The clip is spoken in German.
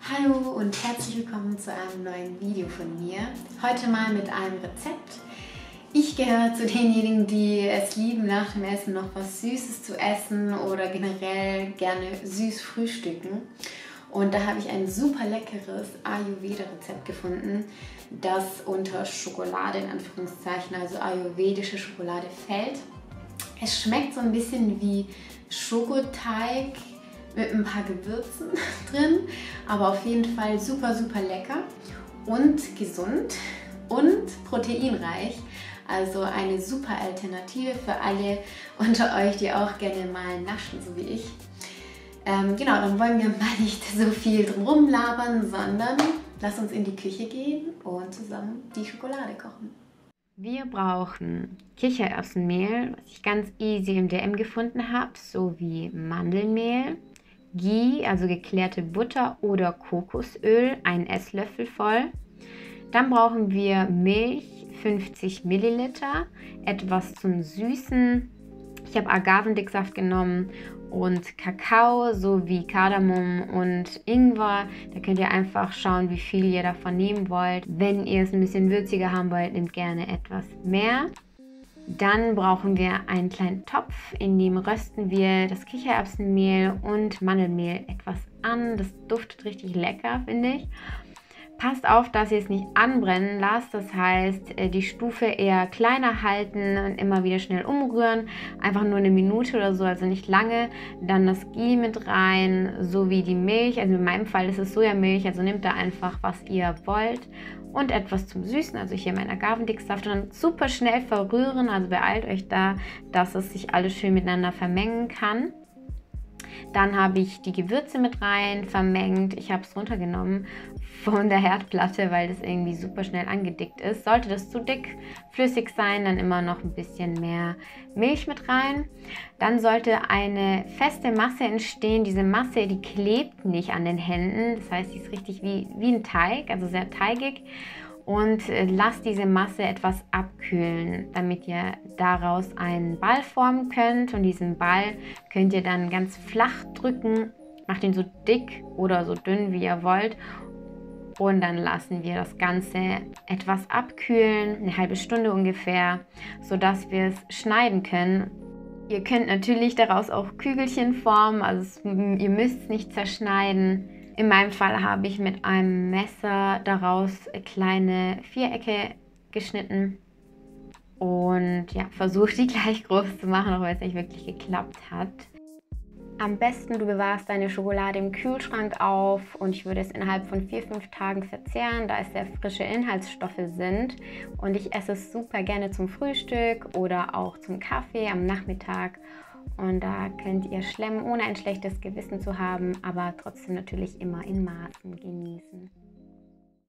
Hallo und herzlich willkommen zu einem neuen Video von mir. Heute mal mit einem Rezept. Ich gehöre zu denjenigen, die es lieben, nach dem Essen noch was Süßes zu essen oder generell gerne süß frühstücken. Und da habe ich ein super leckeres Ayurveda-Rezept gefunden, das unter Schokolade in Anführungszeichen, also ayurvedische Schokolade, fällt. Es schmeckt so ein bisschen wie Schokoteig mit ein paar Gewürzen drin, aber auf jeden Fall super lecker und gesund und proteinreich. Also eine super Alternative für alle unter euch, die auch gerne mal naschen, so wie ich. Genau, dann wollen wir mal nicht so viel drum labern, sondern lass uns in die Küche gehen und zusammen die Schokolade kochen. Wir brauchen Kichererbsenmehl, was ich ganz easy im DM gefunden habe, sowie Mandelmehl, Ghee, also geklärte Butter oder Kokosöl, 1 Esslöffel voll. Dann brauchen wir Milch, 50 Milliliter, etwas zum Süßen. Ich habe Agavendicksaft genommen und Kakao sowie Kardamom und Ingwer. Da könnt ihr einfach schauen, wie viel ihr davon nehmen wollt. Wenn ihr es ein bisschen würziger haben wollt, nehmt gerne etwas mehr. Dann brauchen wir einen kleinen Topf, in dem rösten wir das Kichererbsenmehl und Mandelmehl etwas an. Das duftet richtig lecker, finde ich. Passt auf, dass ihr es nicht anbrennen lasst, das heißt, die Stufe eher kleiner halten und immer wieder schnell umrühren. Einfach nur eine Minute oder so, also nicht lange. Dann das Ghee mit rein, sowie die Milch. Also in meinem Fall ist es Sojamilch, also nehmt da einfach, was ihr wollt. Und etwas zum Süßen, also hier mein Agavendicksaft. Und dann super schnell verrühren, also beeilt euch da, dass es sich alles schön miteinander vermengen kann. Dann habe ich die Gewürze mit rein vermengt. Ich habe es runtergenommen von der Herdplatte, weil das irgendwie super schnell angedickt ist. Sollte das zu dick flüssig sein, dann immer noch ein bisschen mehr Milch mit rein. Dann sollte eine feste Masse entstehen. Diese Masse, die klebt nicht an den Händen. Das heißt, sie ist richtig wie ein Teig, also sehr teigig. Und lasst diese Masse etwas abkühlen, damit ihr daraus einen Ball formen könnt. Und diesen Ball könnt ihr dann ganz flach drücken. Macht ihn so dick oder so dünn, wie ihr wollt. Und dann lassen wir das Ganze etwas abkühlen, eine halbe Stunde ungefähr, sodass wir es schneiden können. Ihr könnt natürlich daraus auch Kügelchen formen, also ihr müsst es nicht zerschneiden. In meinem Fall habe ich mit einem Messer daraus kleine Vierecke geschnitten und ja, versucht die gleich groß zu machen, auch wenn es nicht wirklich geklappt hat. Am besten du bewahrst deine Schokolade im Kühlschrank auf und ich würde es innerhalb von 4-5 Tagen verzehren, da es sehr frische Inhaltsstoffe sind. Und ich esse es super gerne zum Frühstück oder auch zum Kaffee am Nachmittag. Und da könnt ihr schlemmen, ohne ein schlechtes Gewissen zu haben, aber trotzdem natürlich immer in Maßen genießen.